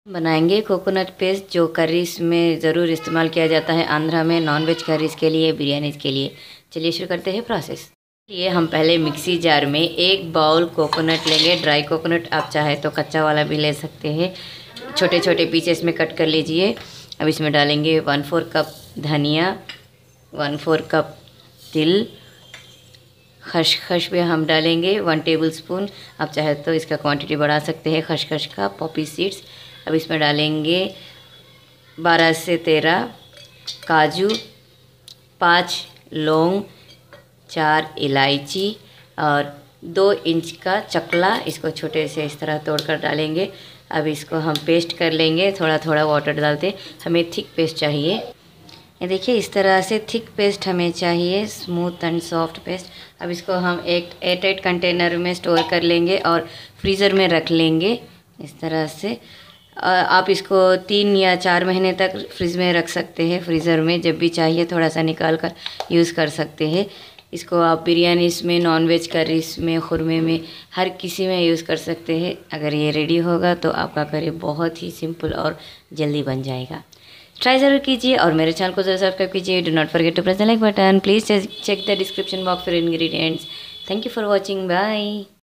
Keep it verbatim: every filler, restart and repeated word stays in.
बनाएंगे coconut paste, जो curries में ज़रूर इस्तेमाल किया जाता है आंध्रा में, नॉनवेज करीज के लिए, बिरयानी के लिए। चलिए शुरू करते हैं प्रोसेस। ये हम पहले मिक्सी जार में एक बाउल कोकोनट लेंगे। ड्राई कोकोनट, आप चाहे तो कच्चा वाला भी ले सकते हैं। छोटे छोटे पीसेस में कट कर लीजिए। अब इसमें डालेंगे वन फोर कप धनिया, वन फोर कप तिल, खसखस भी हम डालेंगे वन टेबल स्पून। आप चाहे तो इसका क्वांटिटी बढ़ा सकते हैं खसखस का। Poppy seeds. अब इसमें डालेंगे बारह से तेरह काजू, पाँच लौंग, चार इलायची और दो इंच का चकला, इसको छोटे से इस तरह तोड़कर डालेंगे। अब इसको हम पेस्ट कर लेंगे, थोड़ा थोड़ा वाटर डालते। हमें थिक पेस्ट चाहिए। ये देखिए इस तरह से थिक पेस्ट हमें चाहिए, स्मूथ एंड सॉफ्ट पेस्ट। अब इसको हम एक एयर टाइट कंटेनर में स्टोर कर लेंगे और फ्रीज़र में रख लेंगे इस तरह से। आप इसको तीन या चार महीने तक फ्रिज में रख सकते हैं। फ्रीज़र में जब भी चाहिए थोड़ा सा निकाल कर यूज़ कर सकते हैं। इसको आप बिरयानी में, नॉनवेज करीज में, खुरमे में, हर किसी में यूज़ कर सकते हैं। अगर ये रेडी होगा तो आपका करी बहुत ही सिंपल और जल्दी बन जाएगा। ट्राई ज़रूर कीजिए और मेरे चैनल को ज़रूर सब्सक्राइब कीजिए। Do not forget to press the like button. Please check the description box for ingredients. Thank you for watching. Bye.